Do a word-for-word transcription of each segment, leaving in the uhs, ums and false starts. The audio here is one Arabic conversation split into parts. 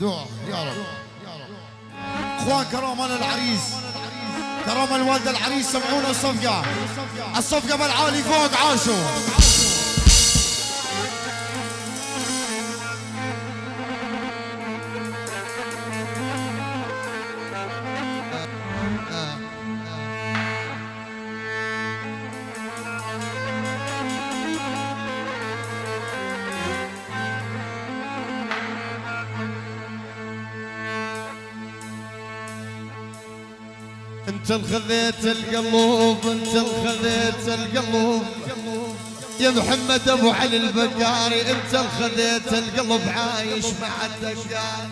دعاء يا رب. اخوان كرامة العريس، كرامة الوالدة العريس، سمعونا الصفقة، الصفقة بالعالي فوق عاشوا. انت الخذيت القلوب، انت الخذيت القلوب يا محمد ابو علي البقاري، انت الخذيت القلب عايش مع الدقار.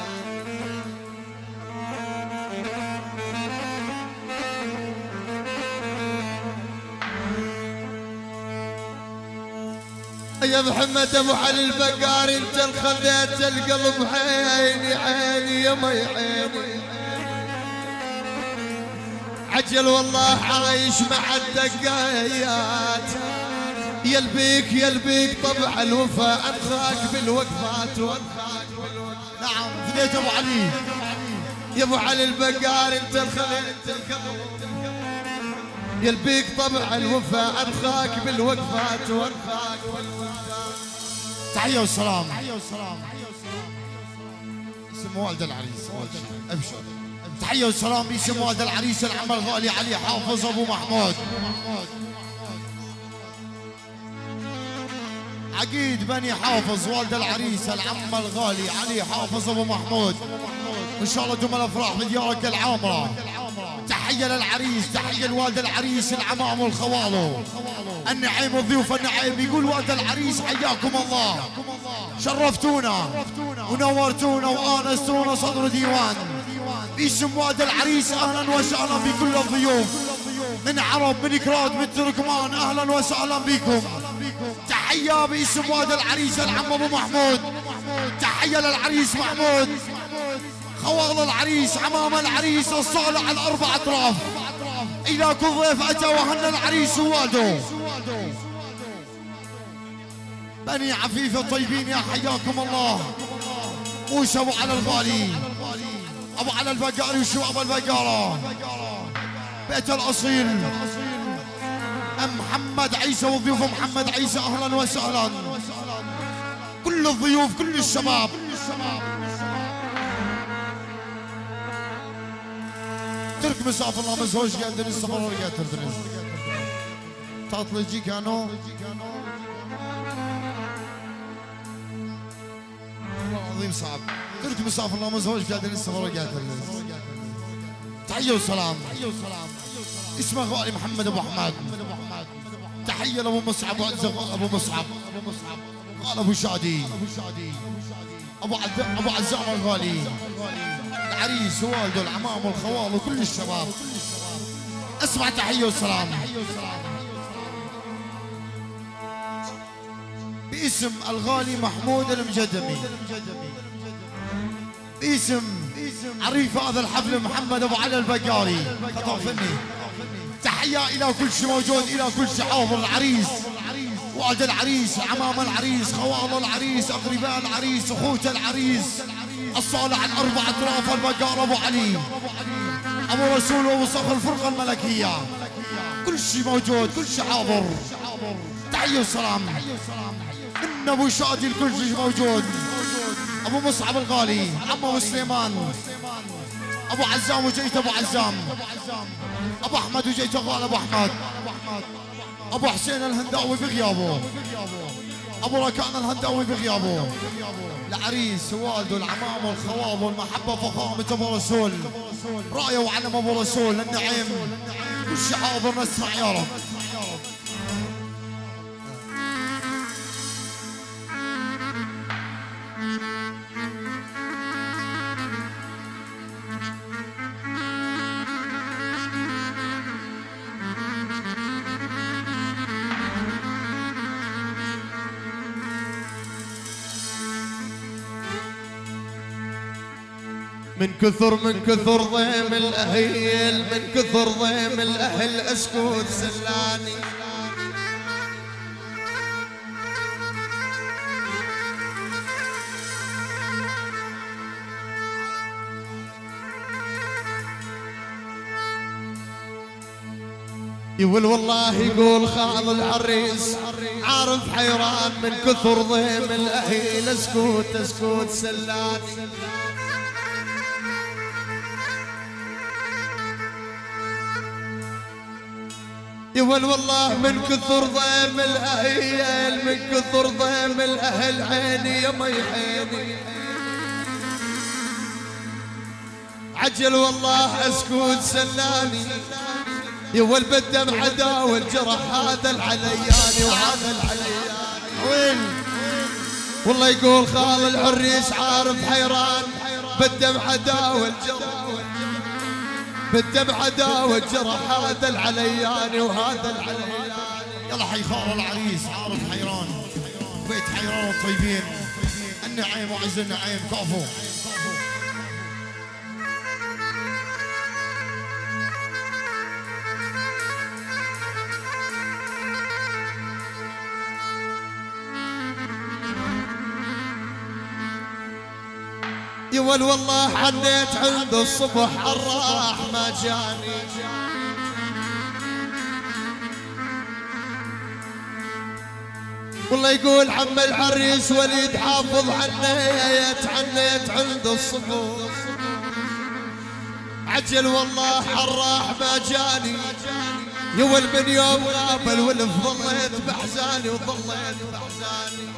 يا محمد ابو علي البقاري انت الخذيت القلب، عيني عيني يا مي عيني، عجل والله عايش مع الدقايات، يلبيك يلبيك طبع الوفا، انخاك بالوقفات وانخاك بالوقفات. نعم فديت ابو علي يا ابو علي البقار انت الخذيت القلب، يلبيك طبع الوفا، انخاك بالوقفات وانخاك بالوقفات. تحية والسلام. اسم والد العريس ابشر. تحية والسلام باسم والد العريس العم الغالي علي حافظ ابو محمود، عقيد بني حافظ والد العريس العم الغالي علي حافظ ابو محمود، وان شاء الله دوم الافراح بديارك العامره. تحية للعريس، تحية لوالد العريس العمام والخوالو النعيم وضيوف النعيم. يقول والد العريس حياكم الله، شرفتونا ونورتونا وآنستونا صدر ديوان. باسم والد العريس اهلا وسهلا بكل الضيوف من عرب من كراد من تركمان، اهلا وسهلا بكم. تحية باسم والد العريس العم ابو محمود، تحية للعريس محمود، خوال العريس عمام العريس الصالح الاربع اطراف. الى كل ضيف اتى وهن العريس ووالده. بني عفيفه الطيبين يا حياكم الله. موسى ابو على الغالي، ابو على البقاري وشباب البقاره، بيت الاصيل ام محمد عيسى وضيوف محمد عيسى اهلا وسهلا. كل الضيوف كل الشباب. ترك مسافر الله مزوج قاعد السفر ورقات تردنز تطلع جي كانوا والله العظيم صعب. ترك مسافر الله مزوج قاعد السفر ورقات تردنز. تحية وسلام. اسمه غالي محمد ابو حماد. تحية لابو مصعب ابو مصعب قال ابو شادي ابو ابو عزام الغالي، العريس ووالده العمام والخوال وكل الشباب. اسمع تحية وسلام باسم الغالي محمود المجدمي، باسم عريف هذا الحفل محمد ابو علي البقاري خطأ فني. تحية الى كل شيء موجود، الى كل شيء حاضر. العريس والد العريس عمام العريس خوال العريس اقرباء العريس اخوة العريس الصالح الاربع اطراف البقار ابو علي ابو رسول وابو صخر الفرقه الملكيه. كل شيء موجود كل شيء حاضر. تحيه وسلام من ابو شادي الكل شيء موجود. ابو مصعب الغالي عم ابو سليمان، ابو عزام وجيت ابو عزام، ابو احمد وجيت غال ابو احمد، ابو حسين الهنداوي بغيابه، ابو ركان الهنداوي بغيابه. العريس والده العمام والخوال والمحبه فخامه ابو رسول، رايه وعلم ابو رسول النعيم. كل شيء حاضر نسمع يا رب. من كثر من كثر ضيم الأهيل، من كثر ضيم الأهل أسكت سلاني. يقول والله يقول خاض العريس عارف حيران من كثر ضيم الاهيل اسكوت اسكوت سلاني. يقول والله من كثر ضيم الاهيل من كثر ضيم الاهل عيني يا مي عيني عجل والله اسكوت سلاني. يقول بالدمع داوى الجرح هذا العلياني وهذا العلياني وين والله يقول خال العريس عارف حيران بالدمع داوى الجرح بالدمع داوى الجرح هذا العلياني وهذا العلياني. يلا حي خال العريس عارف حيران بيت حيران طيبين النعيم وعز النعيم كفو. يقول والله حنيت عند الصبح الراح ما جاني والله يقول عم العريس وليد حافظ حنيت حنيت عند الصبح عجل والله الراح ما جاني. يقول من يوم غاب الولف ظليت بحزاني وظليت بحزاني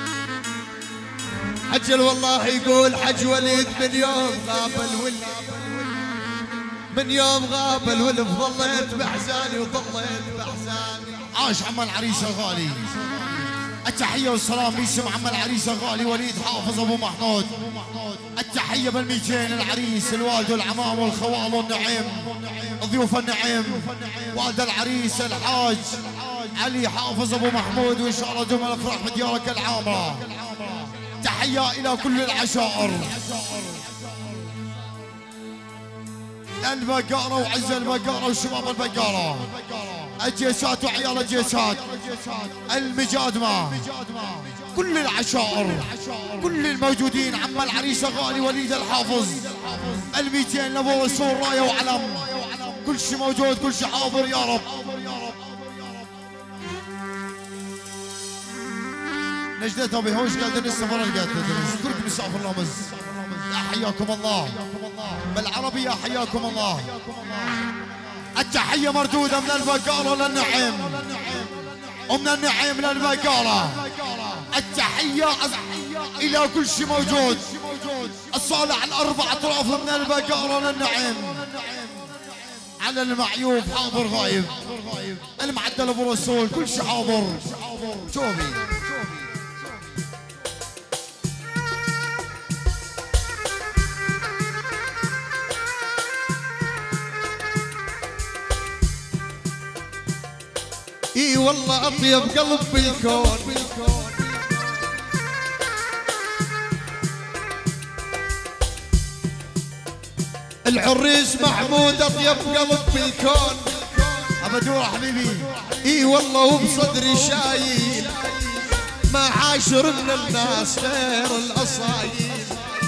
عجل والله يقول حج وليد من يوم غاب الولف من يوم غاب الولف ظليت بحزاني وظليت بحزاني. عاش عم العريس الغالي التحية والسلام باسم عم العريس الغالي وليد حافظ ابو محمود. التحية بالميتين العريس الوالد والعمام والخوال والنعيم ضيوف النعيم والد العريس الحاج علي حافظ ابو محمود وان شاء الله دوم الافراح بديارك العامرة. تحية إلى كل العشائر البقارة وعز البقارة وشباب البقارة الجيسات وعيال الجيسات المجادمة كل العشائر كل الموجودين عم العريس الغالي وليد الحافظ الميتين نبو رسول راية وعلم كل شي موجود كل شي حاضر يا رب. نجدتها بهوش قاعدين السفر القاتل ترك مسافر الرمز. يا حياكم الله بالعربية حياكم الله. التحية مردودة من البقالة للنعيم ومن النعيم للبقالة. التحية إلى كل شيء موجود الصالح الأربع أطراف من البقالة للنعيم على المعيوب حاضر غايب المعدل أبو رسول كل شيء حاضر. شوفي اي والله اطيب قلب بالكون العريس محمود اطيب قلب بالكون ابدور حبيبي. اي والله وبصدري شايل ما عاشر من الناس غير الاصايل.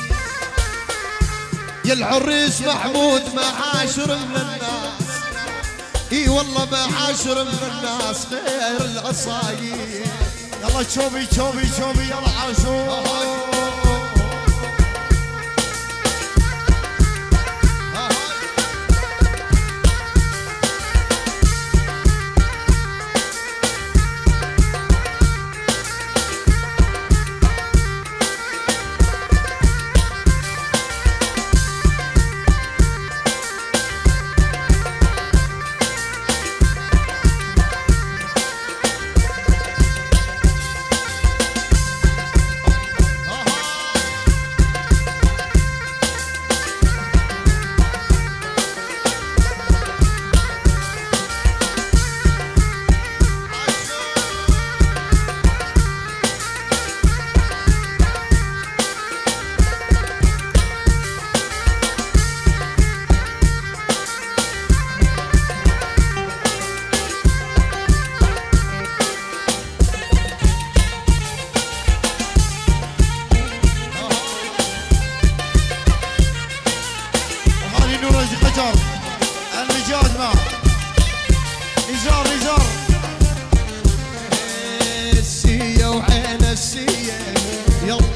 يا العريس محمود ما عاشر من الناس اي والله ما عاشر من الناس غير الاصايل. يلا تشوبي تشوبي تشوبي يلا عاشور.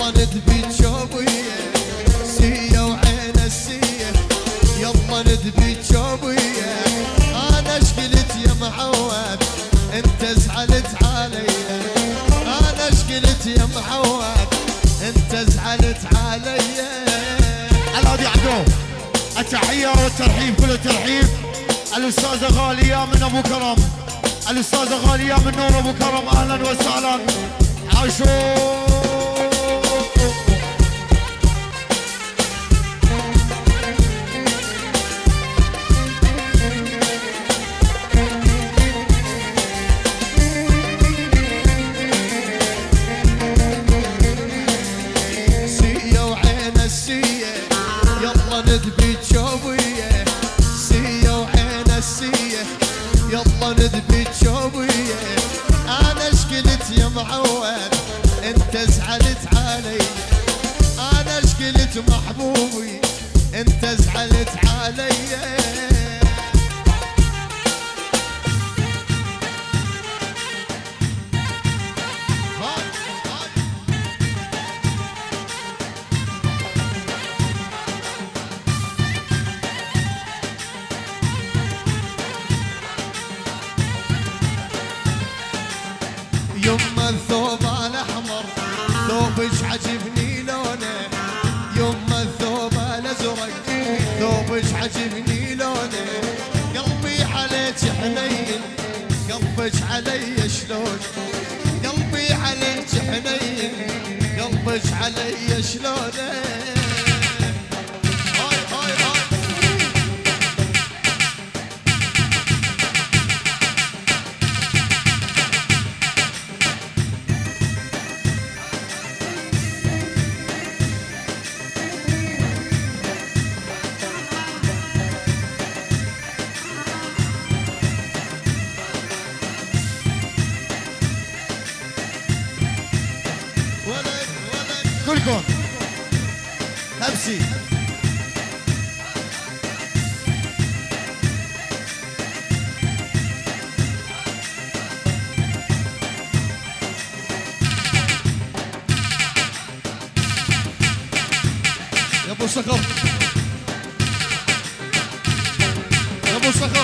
يلا ندبي تشوبيه سيه وعين السيه يلا ندبي تشوبيه انا ايش قلت يا معود انت زعلت علي انا ايش قلت يا معود انت زعلت علي الهادي عدو التحية والترحيب كل الترحيب الأستاذة غالية من أبو كرم الأستاذة غالية من نور أبو كرم أهلا وسهلا عاشوا سيه وعين السيه يلا ندبي تشوبيه سيه وعين السيه يلا ندبي تشوبيه انا ايش قلت يا معود انت زعلت علي انا ايش قلت محبوبي انت زعلت علي يما الثوب الاحمر ثوبش عجبني لونه يما الثوب الازرق ثوبش عجبني لونه قلبي عليك حنين قلبك علي شلون قلبي عليك حنين قلبك علي شلونه هاي هاي هاي كلكم نفسي يا ابو صقر يا ابو صقر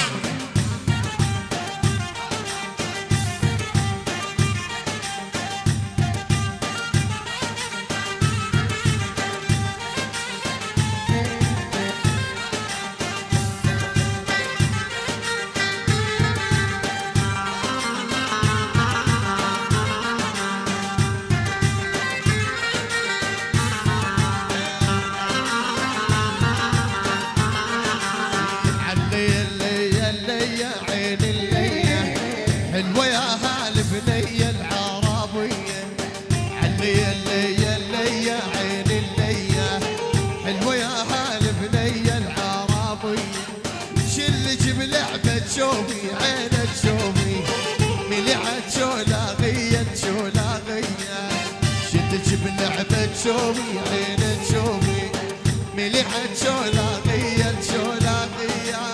حلوة يا هالبنية العربية علي اللي اللي عين اللي حلوة يا هالبنية العربية شلك بلعبة شوفي عينك شوفي ملعت شولاغية شولاغية شلك بلعبة شوفي عينك شوفي ملعت شولاغية شولاغية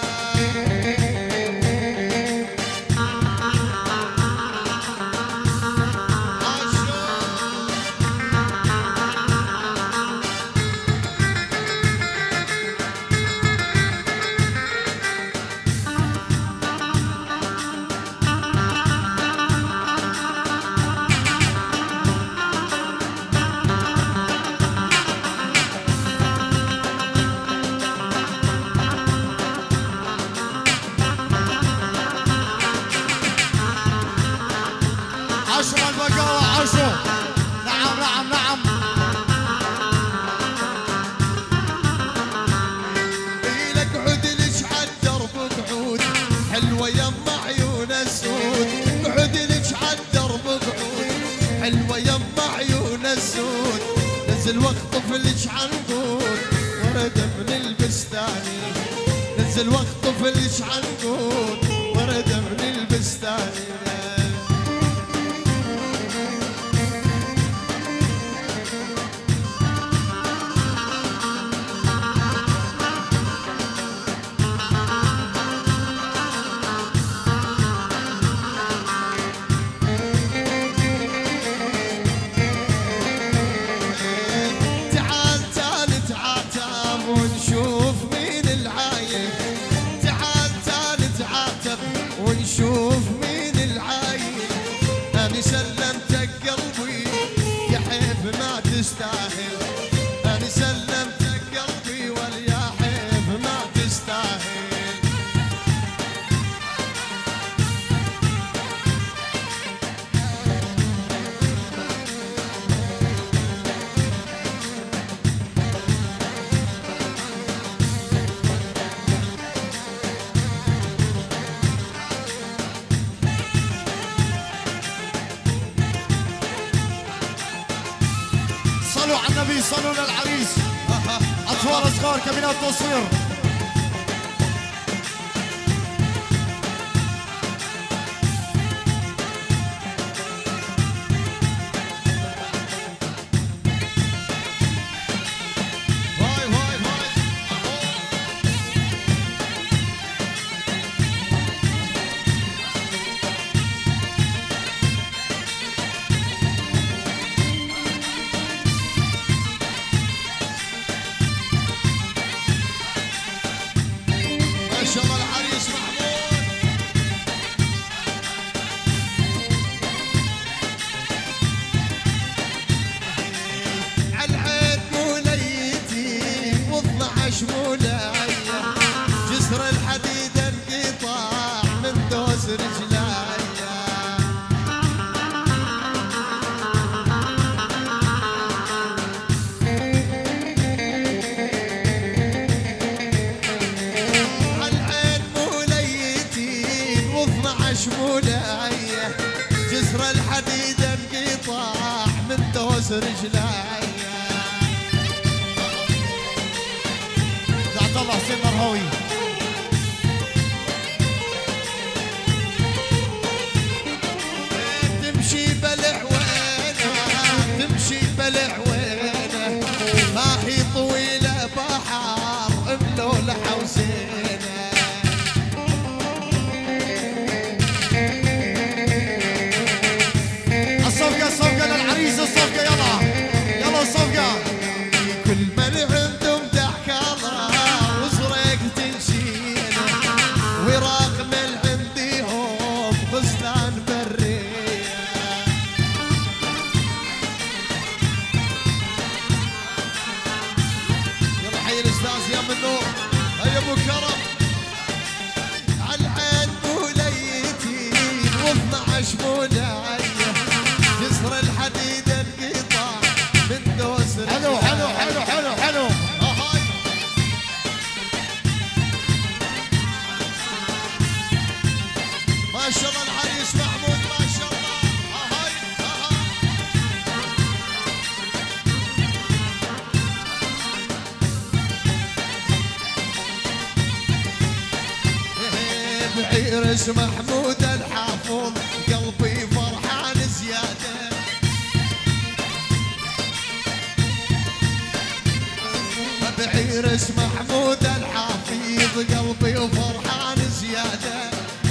عشرة البقاوة عشرة نعم نعم نعم إلك عدلش عالدرب قعود حلوة يما عيون السود عدلش عالدرب قعود حلوة يما عيون السود نزل واخطف لش عنقود ورد من البستاني نزل واخطف لش عنقود ورد من البستاني تستاهل، أنا سلمتك قلبي واليا حيف ما تستاهل. صلوا على النبي، صلوا للعريس. أطفال صغار كابينات تصوير. ما شاء الله العريس محمود. عالعين موليتي واثنعش مولايا، جسر الحديد انقطاع من دوس رجلايا. مولايا جسر الحديد انقطاع من دوس رجلايا. عبد الله حسين مرهوي. تمشي بالعوينه تمشي بالعوينه، ما هي طويله بحر ملولة حوسينه. الصفقة الصفقة للعريس، الصفقة يلا يلا الصفقة. كل من عنده مدح الله وزرق تنشينه، وراق من عنديهم غزلان برية. يلا حي الاستاذ يا منور، هيا ابو كرم. عالعين موليتي واثنعش مولايا، جسر الحديد انقطاع من دوس. حلو حلو حلو حلو حلو. أهاي. ما شاء الله العريس محمود ما شاء الله. أهاي أهاي. بعيرس محمود الحافظ قلبي فرحان زياده. بعيرس محمود الحفيظ قلبي وفرحان زياده.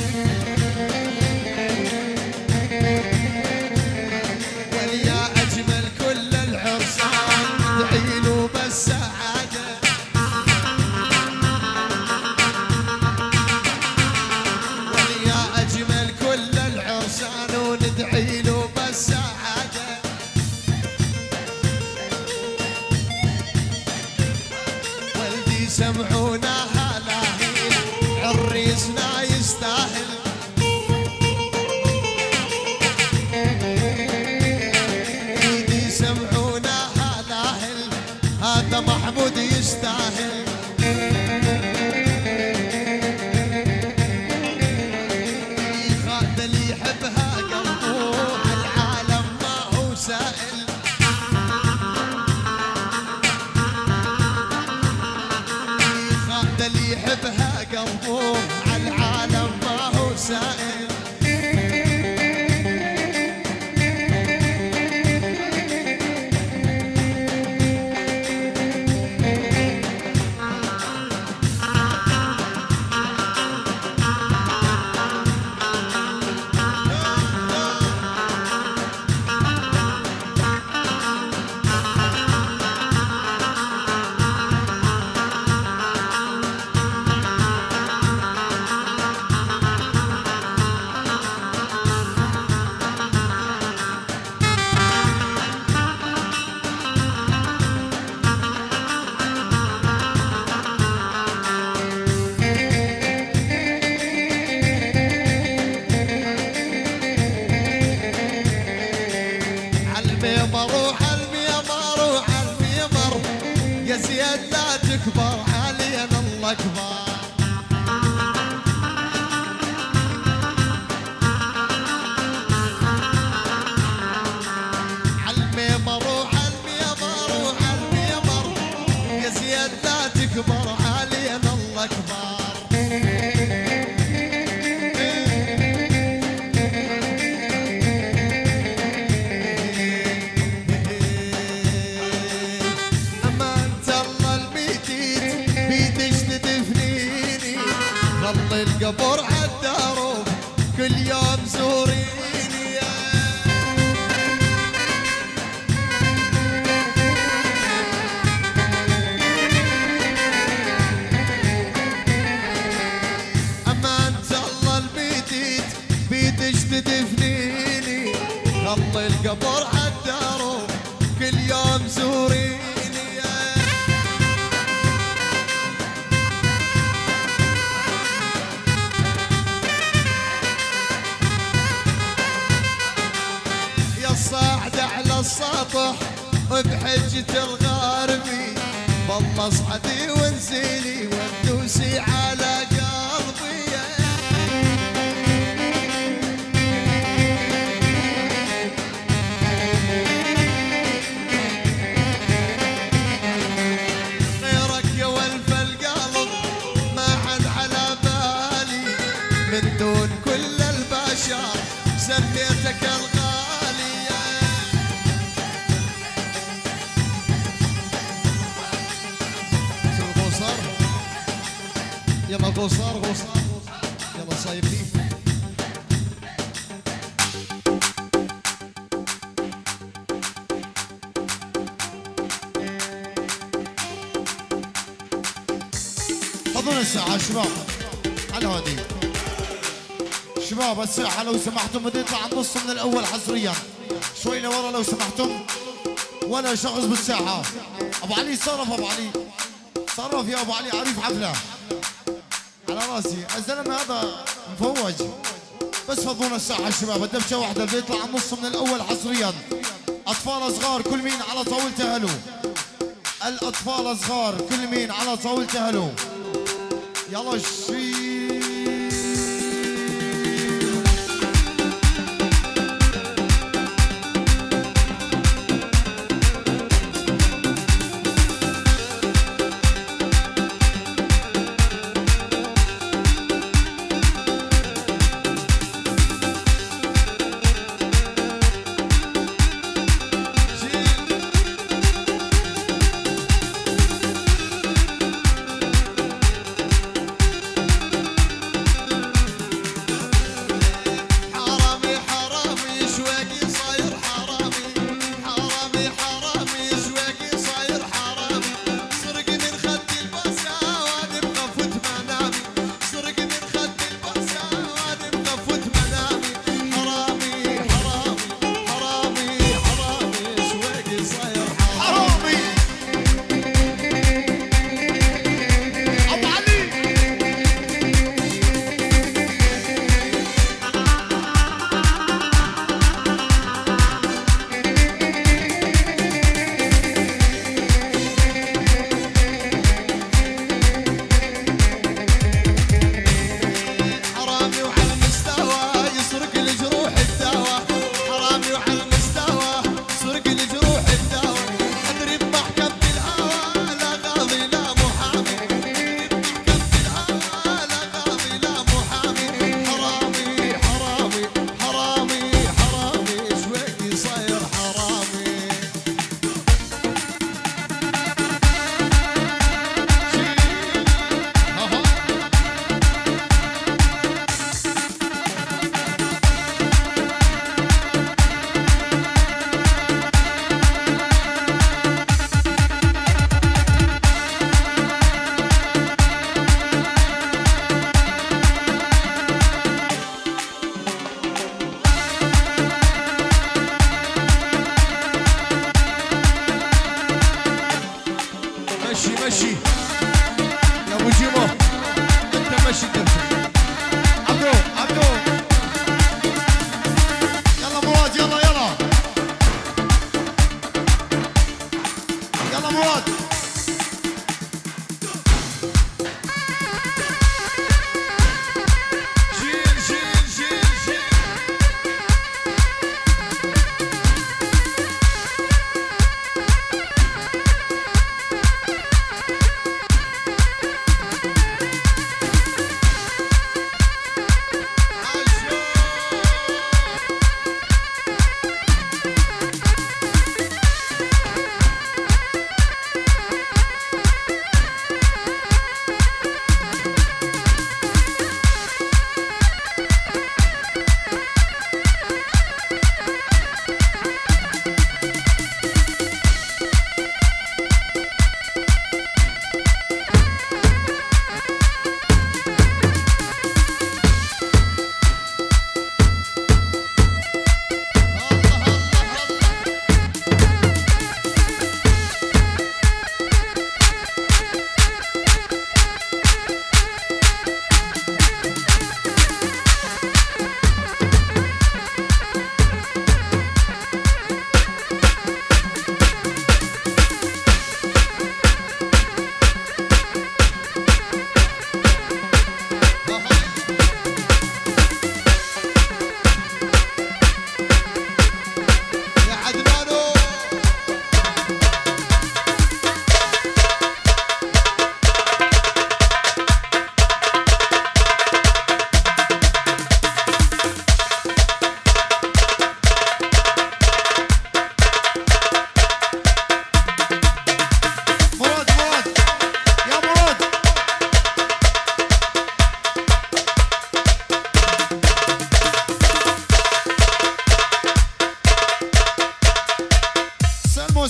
واليا اجمل كل العرسان ندعيله بالسعاده. واليا اجمل كل العرسان وندعيله بالسعاده. سمعونا هلاهيل عريسنا يستاهل. ايدي سمعونا هلاهل هذا محمود يستاهل. هذا اللي يحبها قلبه عالعالم ما هو سائل. اللي يحبها قلبه عالعالم ما هو سائل. يا زياد لا تكبر حاليا الله اكبر. عالميمر وعالميمر وعالميمر يا زياد لا تكبر حاليا الله اكبر. ظل القبر عالدروب كل يوم زوريني. اما انت الله البيديت بيدش تدفنيني. ظل القبر عالدروب كل يوم زوريني. صاعد على السطح بحجة الغاربي بالله اصعدي وانزلي وتدوسي على قلبي. غيرك يا ولف القلب ما حد على بالي من دون كل البشر سميتك الغالي. يلا قصار قصار يلا صايبني. حضور الساعة شباب على هادي شباب الساعة لو سمحتم بدي يطلع النص من الأول حصريا شوي لورا لو سمحتم ولا شخص بالساعة. أبو علي صرف أبو علي صرف يا أبو علي عريف حفلة على راسي الزلمه هذا مفوج. بس فضونا الساعه الشباب الدبشه واحده اللي بيطلع النص من الاول حصريا. اطفال صغار كل مين على طاولته هلو. الاطفال صغار كل مين على طاولته هلو. يلا شي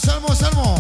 سلموا سلموا.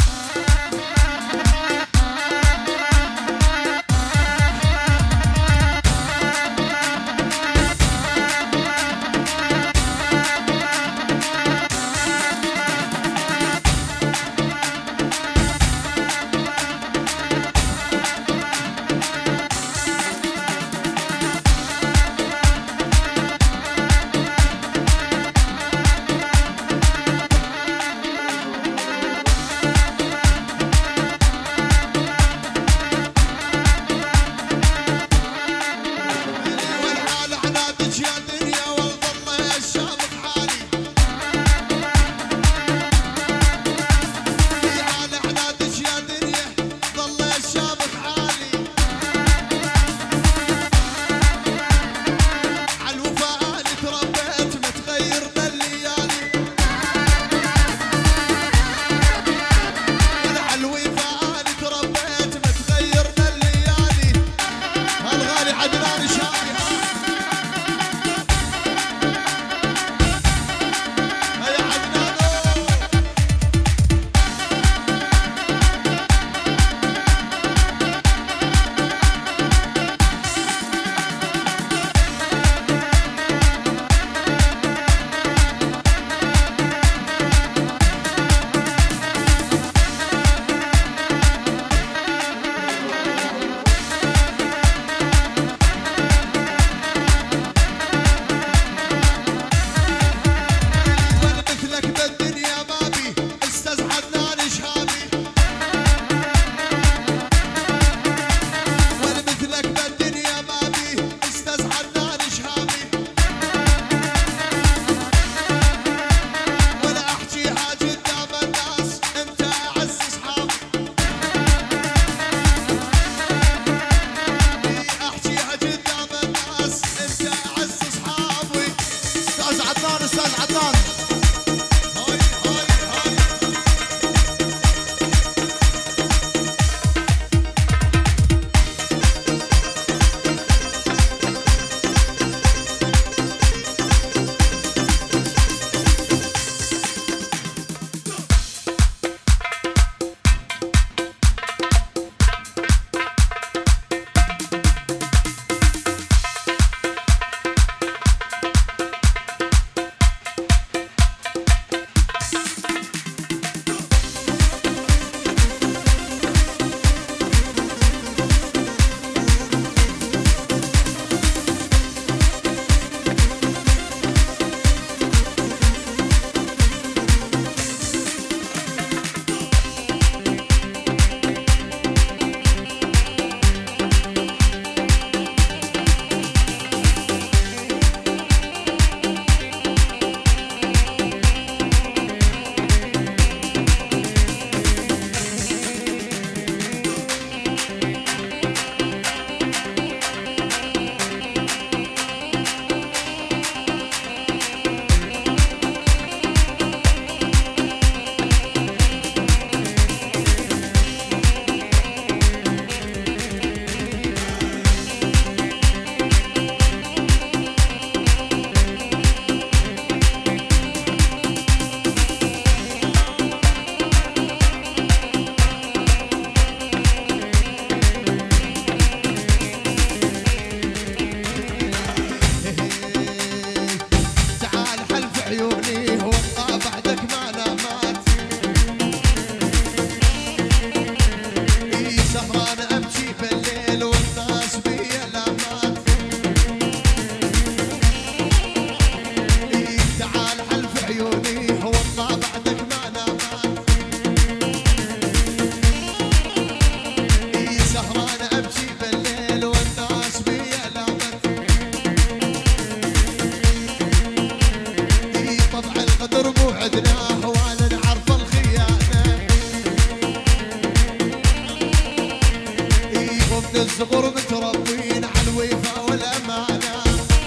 الصغر متربين على الوفا والامانه،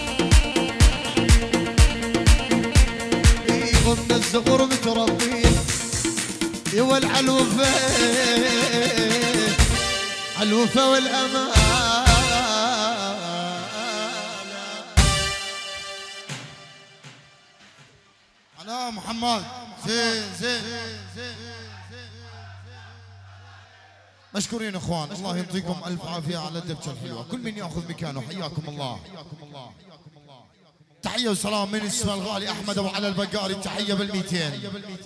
ايوه من الصغر متربين يولع على الوفا على الوفا والامانه. على محمد زين زين مشكورين اخوان، الله يعطيكم الف عافيه على الدبشه الحلوه، كل من ياخذ مكانه حياكم الله. تحيه وسلام من اسمه الغالي احمد ابو علي البقاري، تحيه بالميتين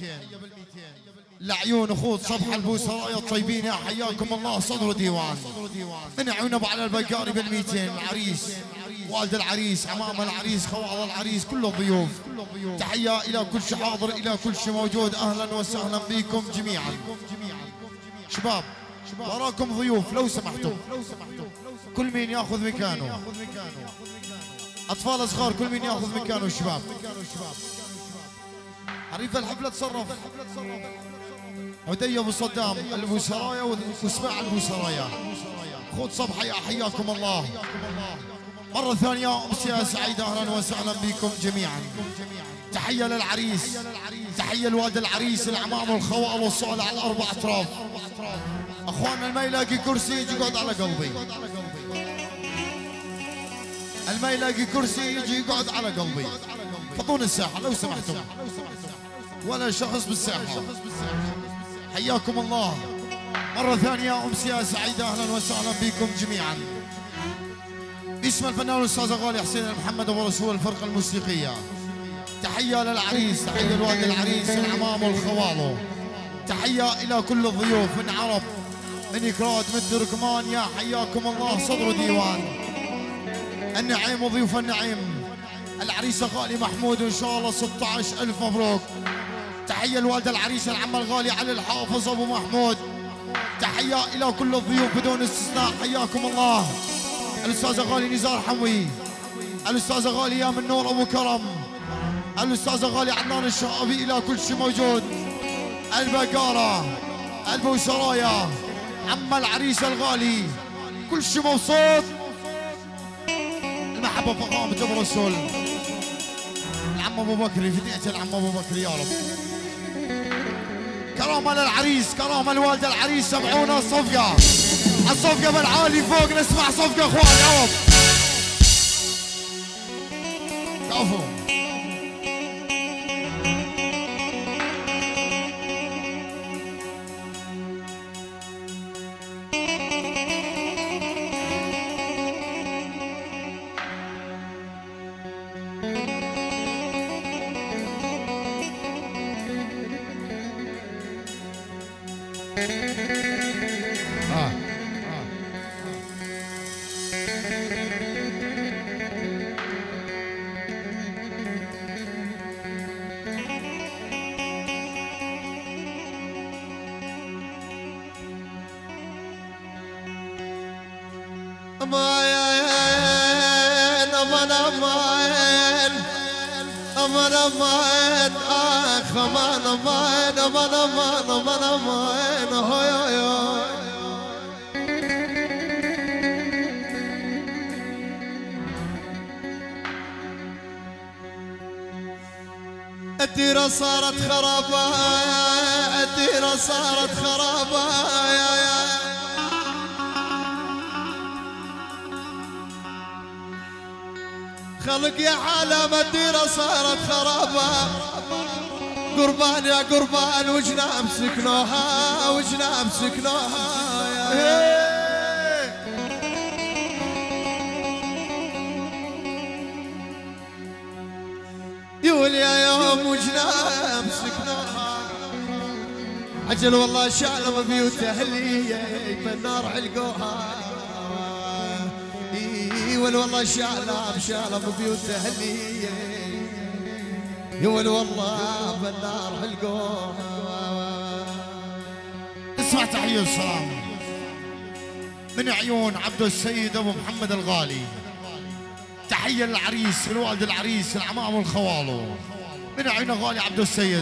لعيون اخوت صبح البوسرايا الطيبين، يا حياكم الله. صدر ديوان من عيون ابو علي البقاري بالميتين، العريس والد العريس عمام العريس خوال العريس كل الضيوف، تحيه الى كل شي حاضر الى كل شي موجود، اهلا وسهلا بكم جميعا. شباب وراكم ضيوف لو سمحتم، كل مين ياخذ مكانه، اطفال صغار كل مين ياخذ مكانه. شباب عريف الحفله تصرف عدي ابو صدام البوسرايا واسماع البوسرايا، خذ صبحه يا حياكم الله. مرة ثانية أمسية سعيدة، أهلا وسهلا بكم جميعا. تحية للعريس، تحية لوالد العريس العمام والخوال والصالة على الأربع أطراف. أخواننا ما يلاقي كرسي يجي يقعد على قلبي، الما يلاقي كرسي يجي يقعد على قلبي. فضون الساحة لو سمحتم، ولا شخص بالساحة. حياكم الله مرة ثانية أمسية سعيدة، أهلا وسهلا بكم جميعا. باسم الفنان الأستاذ غالي حسين محمد أبو رسول الفرقة الموسيقية، تحية للعريس، تحية لوالد العريس العمام والخوالو، تحية إلى كل الضيوف من عرب من إكراد من تركمان، يا حياكم الله. صدر ديوان النعيم وضيوف النعيم، العريس غالي محمود إن شاء الله ستة عشر ألف مبروك. تحية لوالد العريس العم الغالي علي الحافظ أبو محمود، تحية إلى كل الضيوف بدون استثناء، حياكم الله. الأستاذ غالي نزار حموي، الأستاذ غالي يا من نور أبو كرم، الأستاذ غالي عدنان الشعبي، إلى كل شيء موجود، البقارة البوسرايا عم العريس الغالي، كل شيء مبسوط. المحبة فخامة أبو رسول، العم أبو بكر، فدية العم أبو بكر يا رب. كرامة للعريس، كرامة لوالد العريس، سمعونا الصفقة، الصفقة بالعالي فوق، نسمع صفقة اخوان يا رب. كفو أمان أمان أمان أمان أمان آخ أمان أمان أمان أمان أمان أمان هاي هاي الديرة صارت خرابة، الديرة صارت خرابة يا يا خلق يا عالم، الديرة صارت خرابة. قربان يا قربان وجناب سكنوها، وجناب سكنوها يا يقول يا يوم وجناب سكنوها. عجل والله شعلم بيوت اهلي بالنار علقوها، يقول والله شعلم شعلم بيوت اهلي، يقول والله بالنار علقوها. اسمع تحية والسلام من عيون عبد السيد ابو محمد الغالي، تحية للعريس الوالد العريس العمام والخوالو، من عيون غالي عبد السيد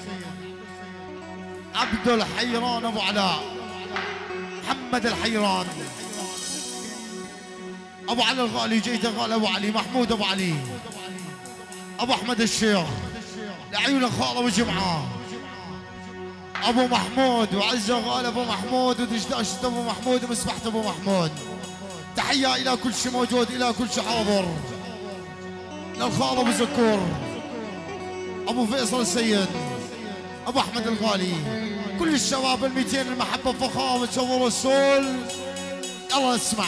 عبد الحيران ابو علاء، محمد الحيران ابو علي الغالي، جيته غالي ابو علي، محمود ابو علي، ابو احمد الشيخ، لعيون خاله وجمعه، ابو محمود وعزه غالي ابو محمود، ودشداشة ابو محمود، ومسبحة ابو محمود. تحيه الى كل شيء موجود، الى كل شيء حاضر، للخال ابو زكور، ابو فيصل السيد، ابو احمد الغالي، كل الشباب الميتين المحبه فخامه شو الرسول. يلا اسمع.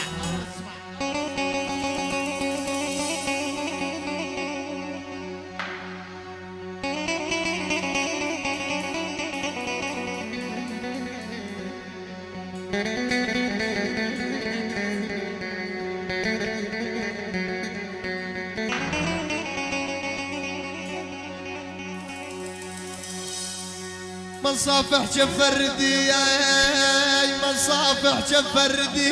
مصافح جفردي مصافح جفردي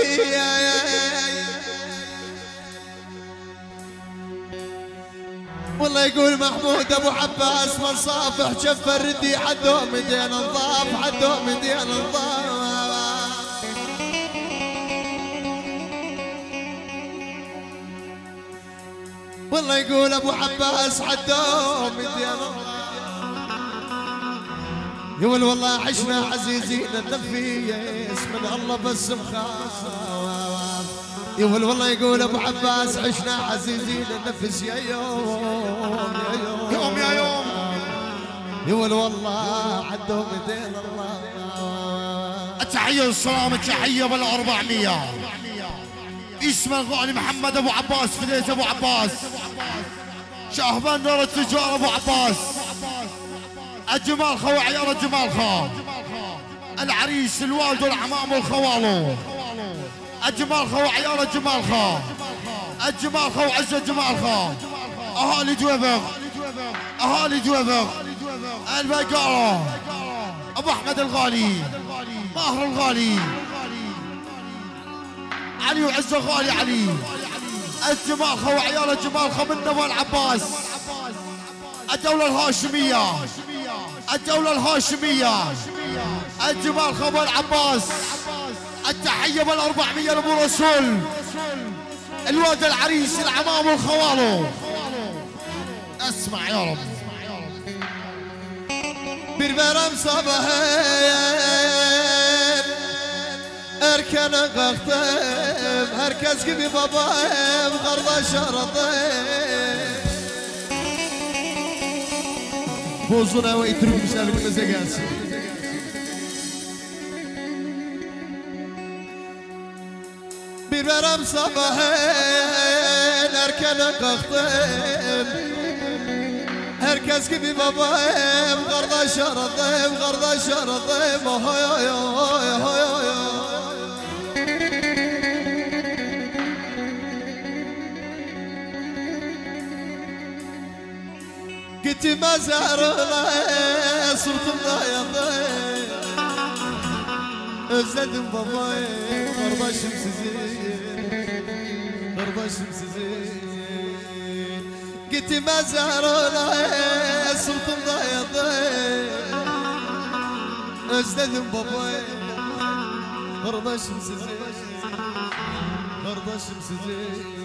والله يقول محمود ابو عباس مصافح جفردي حدو مدين نضاف حدو مدين نضاف والله يقول ابو عباس حدو مدين نضاف. يقول والله عشنا عزيزين النفيس من الله بس مخاف. يقول والله يقول ابو عباس عشنا عزيزين النفس يا يوم يا يوم يوم يا يوم. يقول والله عدوا مدين الله. التحية والسلام التحية بالأربعمية. اسم الغالي محمد ابو عباس فديت ابو عباس شهبان دار التجار ابو عباس. الجمال خو عيال الجمال خو العريس الوالد والعمام والخوالو. الجمال خو عيال الجمال خو الجمال خو عز الجمال خو اهالي جويبر اهالي جويبر البقالة ابو احمد الغالي ماهر الغالي علي وعز الغالي علي. الجمال خو عيال الجمال خو من نبوة العباس. الدولة الهاشمية الدولة الهاشمية الجمال خو العباس. التحية بالأربعمية لأبو رسول الواد العريس العمام والخوالو. اسمع يا رب. بربرم صباحين اركن غختم هركز كبي بابايم غرض شرطين بوزنا ويترك مشابك مزاقاس. بربرم صباحين اركن غختم هركز كبي بابايم غرض شرطين غرض شرطين هاي هاي هاي هاي قلت ما زارنا صرت مضايضين ازدد باباي غرض الشمس زين غرض الشمس زين. قلت ما زارنا صرت مضايضين ازدد باباي غرض الشمس زين غرض الشمس زين.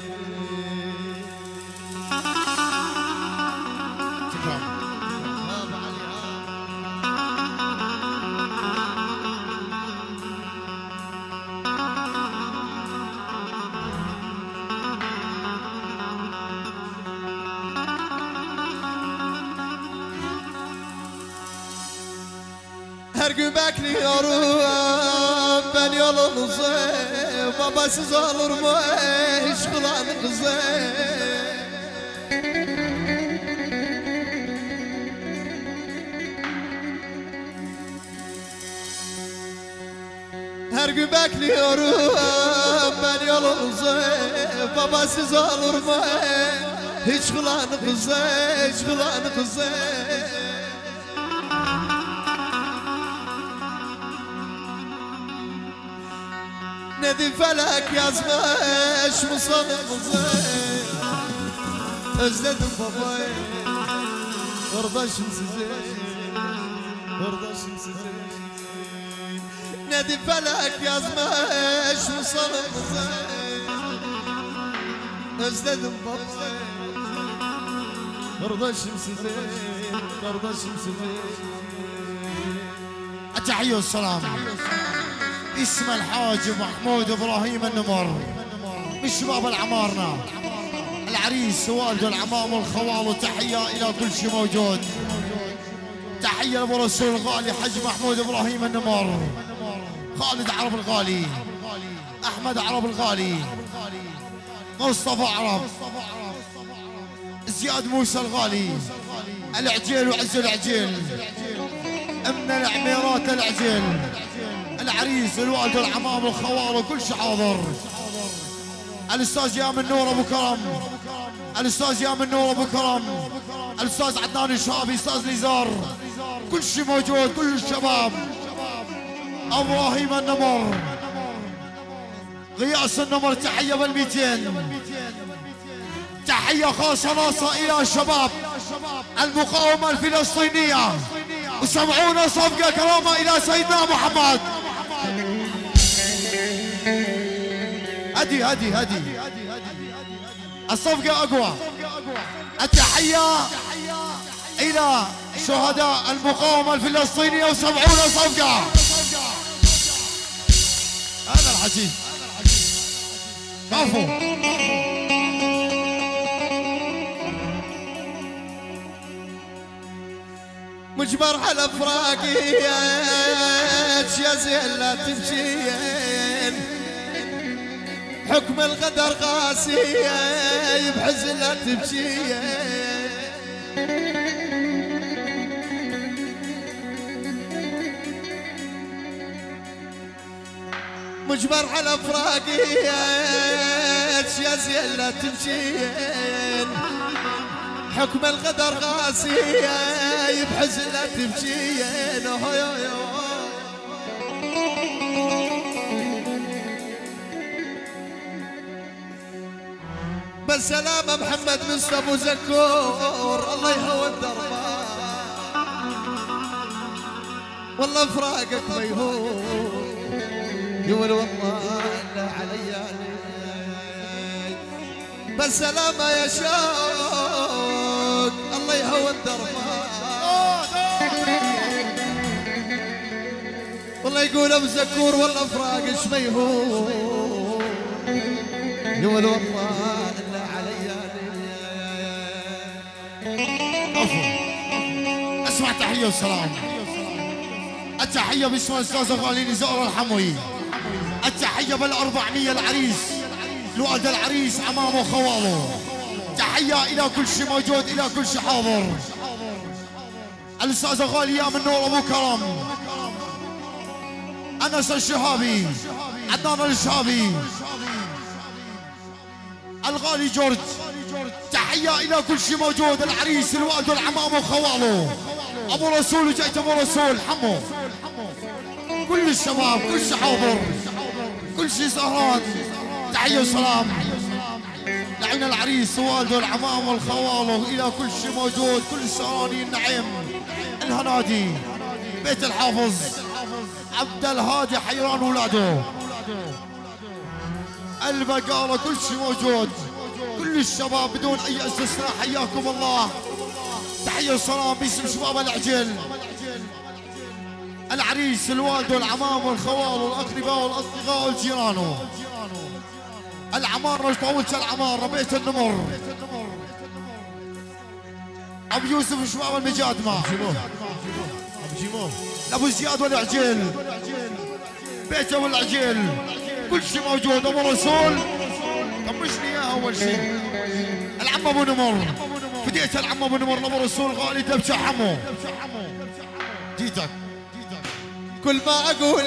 Ergübek diyorum ben yolunuzu babasız olur mu hiç kılan kızı. Her gün bekliyorum ben yolunuzu babasız olur mu hiç kılan kızı hiç kılan kızı. Nedir felek yazmış musalımızı özledim babayı kardeşim sizi kardeşim sizi. Nedir felek yazmış musalımızı özledim babayı kardeşim sizi kardeşim sizi. التحية والسلام. اسم الحاج محمود ابراهيم النمر من شباب العمارنة العريس والد العمام والخوال وتحية الى كل شيء موجود. تحية لابو رسول الغالي حج محمود ابراهيم النمر، خالد عرب الغالي، احمد عرب الغالي، مصطفى عرب، زياد موسى الغالي، العجيل وعز العجيل، من العميرات العجيل، العريس الوالد والعمام والخوال وكل شي حاضر. الاستاذ يام النور ابو كرم، الاستاذ يام النور ابو كرم، الاستاذ عدنان الشابي، استاذ نزار، كل شي موجود، كل الشباب. ابراهيم النمر، غياس النمر، تحيه بالميتين. تحيه خاصه ناصه الى شباب المقاومه الفلسطينيه، وسمعونا صفقه كرامه الى سيدنا محمد. هدي هدي هدي الصفقه اقوى. التحيه الى شهداء المقاومه الفلسطينيه، وسمعونا صفقه. هذا الحكي كفو. مجبر على فراقي يا زين لا تمشين، حكم القدر قاسي بحزن لا تمشين. مجبر على فراقي يا زين لا تمشين، حكم القدر قاسي بحزن لا تمشين. بالسلامة محمد مصطفى زكور، الله يهون دربه، والله فراقك ما يهون. يقول والله لا علي بالسلامة يا شوق، الله يهون دربه. والله يقول ابو زكور والله فراقش ما يهون. يقول والله لا علي. اسمع تحيه وسلام. التحيه باسم الاستاذ الغالي نزار الحموي، التحيه بالأربعمية العريس، الوالد العريس عمامه وخواله. تحيه الى كل شيء موجود، الى كل شيء حاضر. الاستاذ الغالي يام النور ابو كرم، انس الشهابي، عدنان الشهابي، الغالي جورج. تحيه الى كل شيء موجود، العريس الوالد والعمام وخواله، ابو رسول وجيت ابو رسول حمو، كل الشباب، كل شيء حاضر، كل شيء سهران. تحيه وسلام لعين العريس والده والعمام والخوال، الى كل شيء موجود، كل السهرانين النعيم، الهنادي، بيت الحافظ عبد الهادي حيران ولاده، البقاله، كل شيء موجود، كل الشباب بدون اي استثناء. حياكم الله. تحيه وسلام باسم شباب العجل، العريس الوالد والعمام والخوال والاقرباء والاصدقاء والجيران، العمارة طولت العمارة، بيت النمر، ابو يوسف شباب المجادمة، ابو جيمو، ابو زياد والعجيل، بيت ابو العجيل، كل شيء موجود. ابو رسول طمشني اياها اول شيء. العم ابو نمر، فديت العم ابو نمر ابو رسول غالي دبشه حمو. جيتك كل ما اقول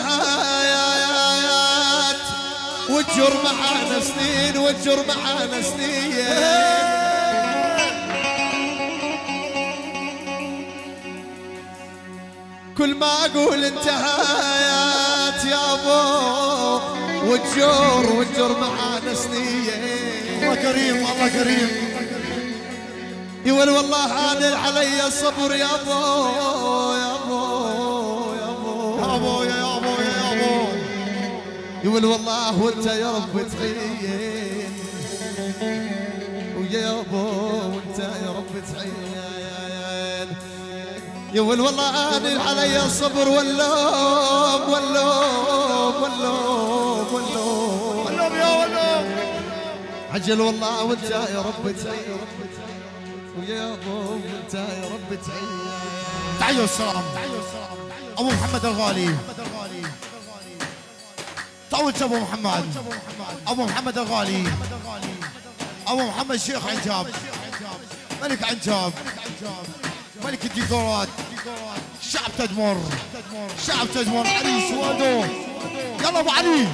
انتهايات وتجر معانا سنين، وتجر معانا سنين. كل ما اقول انتهايات يا ابو وتجر وتجر معانا سنين. الله كريم، الله كريم. يقول والله هانل علي الصبر يا ابو يا ابو يا ابو يا ابو يا ابو يا ابو. يقول والله وانت يا رب تعين، ويا ابو وانت يا رب تعين. يقول والله هانل علي الصبر واللوم واللوم واللوم واللوم واللوم يا واللوم. عجل والله وانت يا رب تعين، ويا ابو وانت يا رب تعين. تحية والسلام ابو محمد الغالي. طولت ابو محمد، ابو محمد الغالي، ابو محمد شيخ عنجاب، ملك عنجاب، ملك الديكورات. شعب تدمر، شعب تدمر، عريس والده. يلا ابو علي.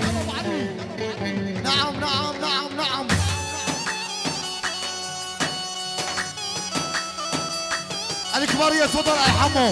نعم نعم نعم نعم. الكبارية تفضل على حمو.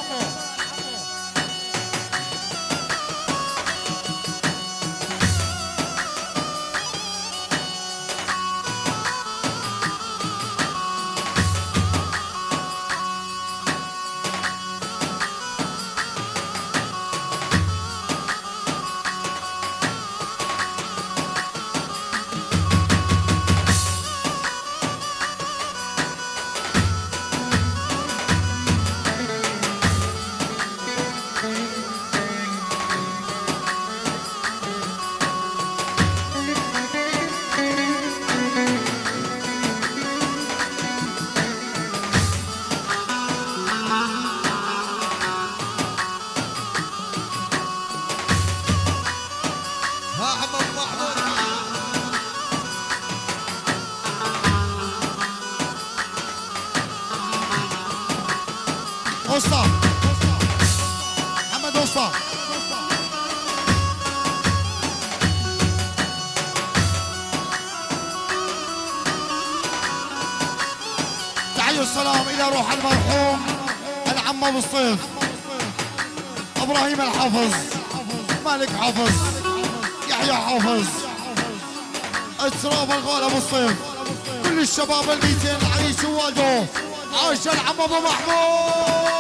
وسطى محمد وسطى. تحية السلام إلى روح المرحوم العم أبو الصيف إبراهيم الحافظ، مالك حافظ، يحيى حافظ، اسراب الغول أبو الصيف، كل الشباب الميتين العريس ووالده. عاش العم ابو محمود.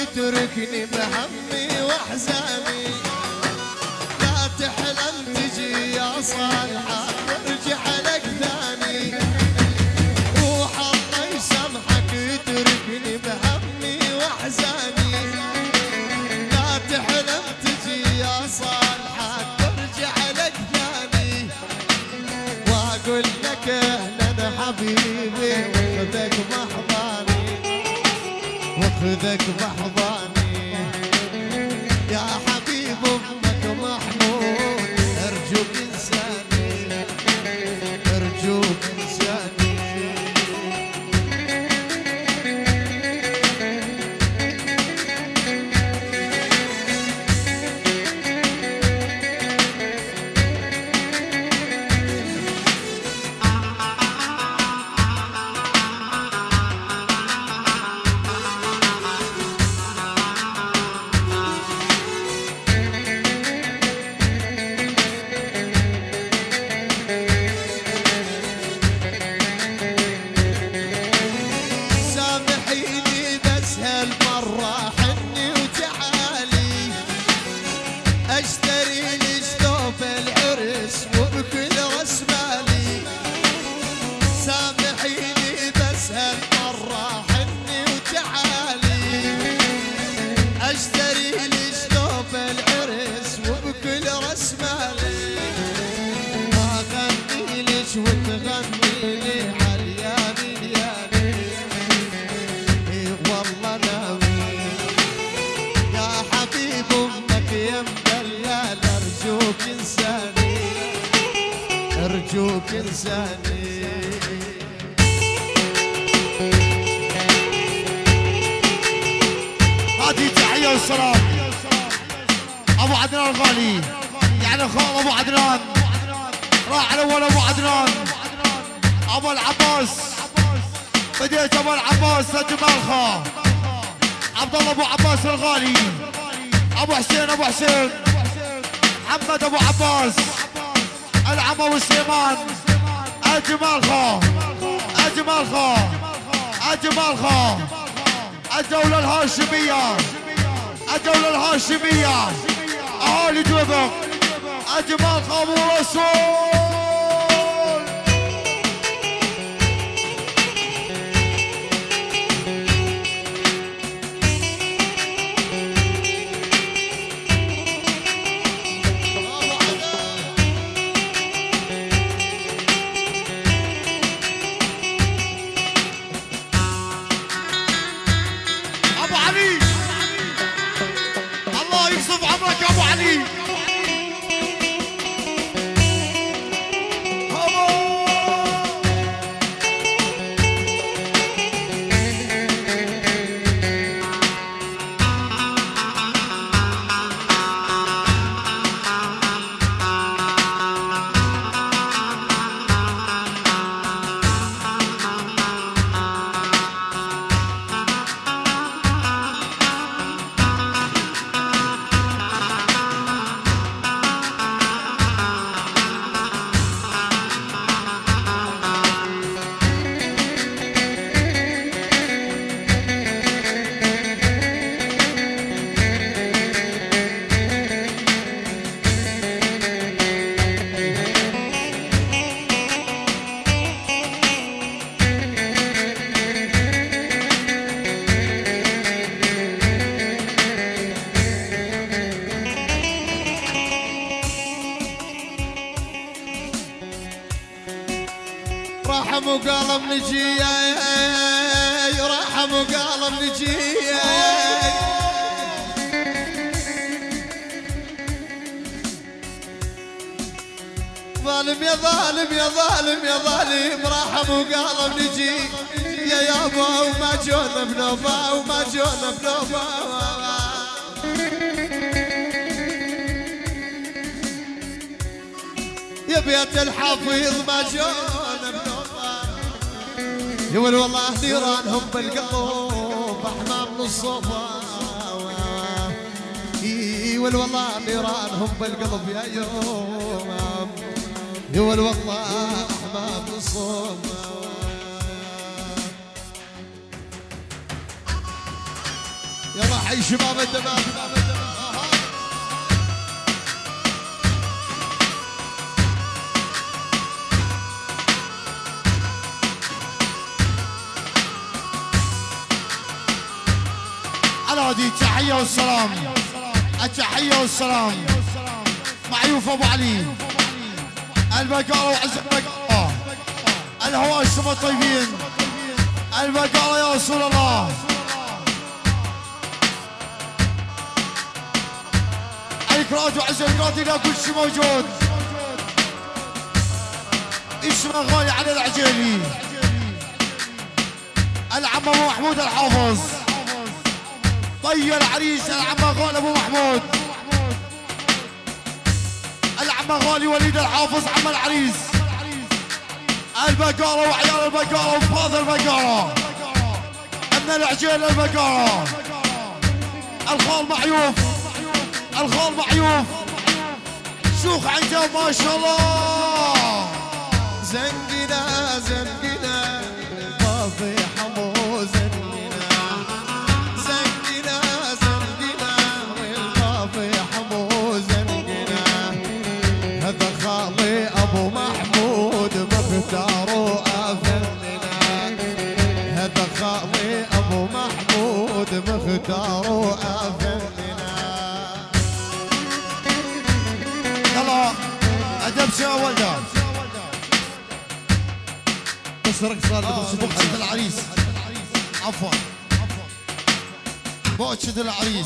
يتركني بهمي واحزاني. لا تحلم تجي يا صالحة وارجع لك ثاني. روح الله يسامحك يتركني بهمي واحزاني. لا تحلم تجي يا صالحة وارجع لك ثاني. واقول لك اهلا حبيبي وخذك بحضاني وخذك بحضاني يا حبيب امك محمود. ارجوك انساني ارجوك انساني. أرجوك إنساني. هذه تحية والسلام أبو عدنان الغالي، يعني خال أبو عدنان راح على أول أبو عدنان أبو العباس. بديت أبو العباس لجمال خا عبد الله أبو عباس الغالي، أبو حسين أبو حسين محمد أبو عباس العموي سليمان الجمال خا الجمال خا الجمال خا الدولة الهاشمية الدولة الهاشمية أهالي دوبك الجمال خا أبو رسول. رحم وقالب نجي رحم وقالب نجي ظالم يا ظالم يا ظالم يا ظالم. رحم وقالب نجي يا يابا وما جونا بنوبة وما جونا بنوبة. يا بيت الحفيظ ما جونا بنوبة. يقول والله نيرانهم بالقلوب احمام من الصفا. يقول والله نيرانهم بالقلب يا يوم. يقول والله احمام من الصفا. يلا حي شباب الدمام. العادي التحية والسلام، التحية والسلام معيوف ابو علي البقالة وعز البقالة الهواشم الطيبين البقالة يا رسول الله. الكرات وعز الكرات الى كل شيء موجود. اسمه غالي على العجيلي العم ابو محمود الحافظ طي العريس العم غالي ابو محمود العم غالي وليد الحافظ عم العريس البقالة وعيال البقالة وفاضل البقالة ابن العجيل البقالة الخال معيوف الخال معيوف شوخ عنده ما شاء الله. زنقنا زنقنا بابي حمو زنقنا زنقنا زنقنا والبابي حمو زنقنا. هذا خالي ابو محمود مختار وافننا. هذا خالي ابو محمود مختار وافننا. يلا ادب يا ولده بس رقصة بوكشة العريس عفوا بوكشة العريس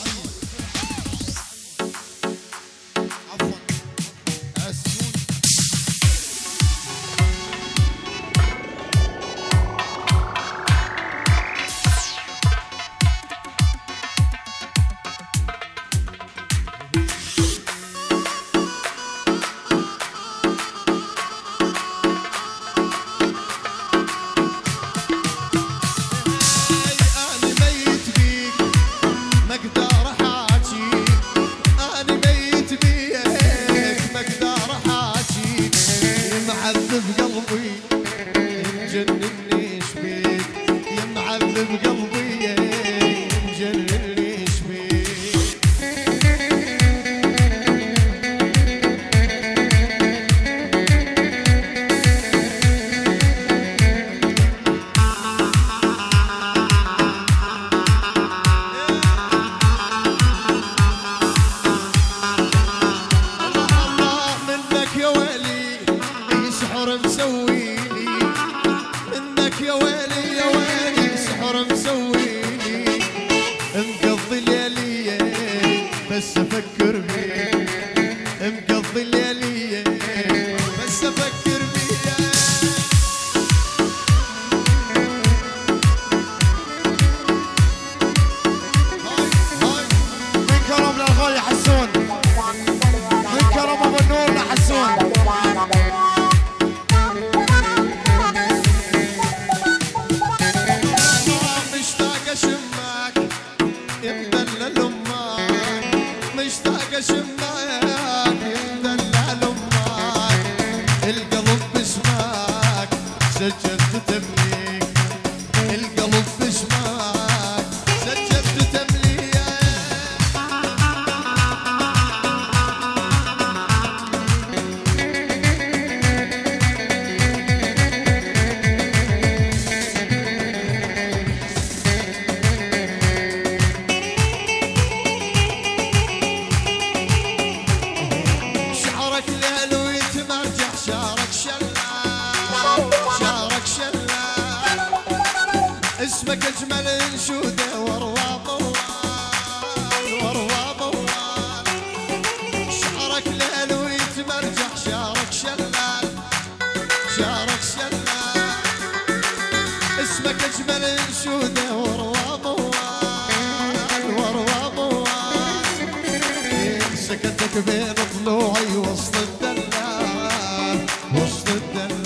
عفوا اسود. اسمك اجمل انشوده وروى موال وروى موال. شعرك ليل ويتمرجح شعرك شلال شعرك شلال. اسمك اجمل انشوده وروى موال وروى موال. سكتك بين ضلوعي وسط الدلال وسط الدلال.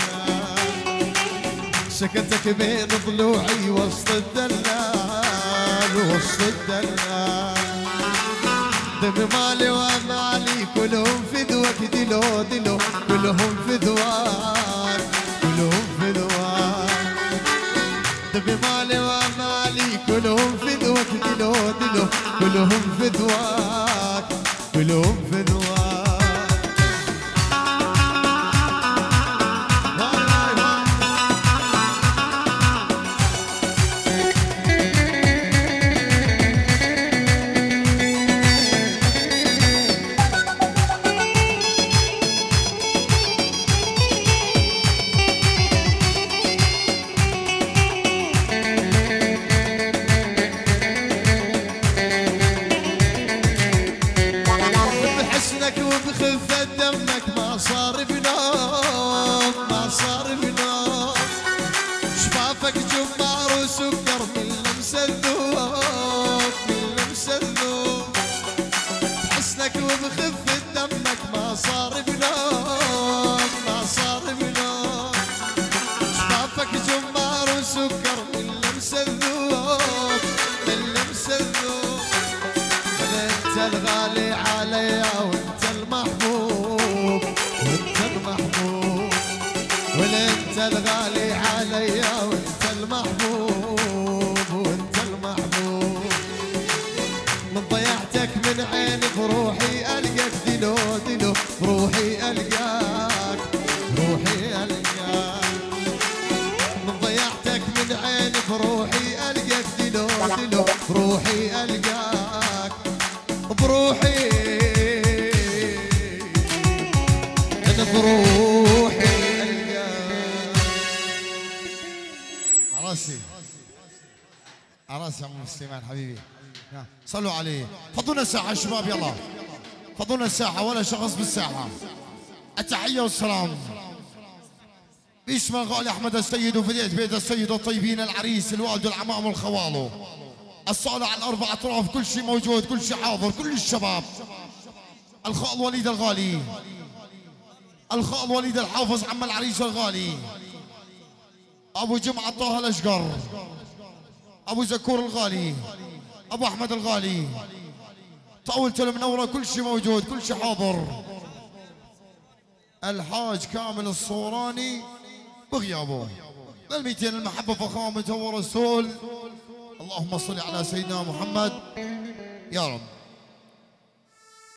سكتك بين ضلوعي وسط الدلال وسط الدلال. دم مالي ومالي كلهم فدوك دلو دلو كلهم فدوان كلهم فدوان. دم مالي ومالي كلهم فدوك دلو كلهم فدواك كلهم فدواك. وبخفة دمك ما صار بنوم ما صار بنوم. شفافك جمار وسكر من لمس الذوق من لمس الذوق. حسنك وبخفة دمك ما صار بنوم ما صار بنوم. شفافك جمار وسكر من لمس الذوق من لمس الذوق. انت الغالي عليا وانت المحبوب وانت المحبوب. وانت الغالي عليا وانت المحبوب وانت المحبوب. من ضيعتك من عيني بروحي القاك دلو دلو بروحي القاك بروحي القاك. من ضيعتك من عيني بروحي القاك دلو دلو بروحي القاك بروحي انا بروحي القاك. عراسي عراسي يا ام سليمان حبيبي صلوا عليه. فضونا الساحه يا شباب يلا فضونا الساحه ولا شخص بالساحه. التحيه والسلام باسم الغالي احمد السيد وفدية بيت السيد الطيبين العريس الوالد والعمام والخوالو. الصالة على الأربع أطراف كل شيء موجود كل شيء حاضر كل الشباب. الخال وليد الغالي الخال وليد الحافظ عم العريس الغالي. أبو جمعة طه الأشقر أبو زكور الغالي أبو أحمد الغالي. طاولة المنورة كل شيء موجود كل شيء حاضر. الحاج كامل الصوراني بغيابه بالميتين المحبة فخامته ورسول. اللهم صل على سيدنا محمد يا رب.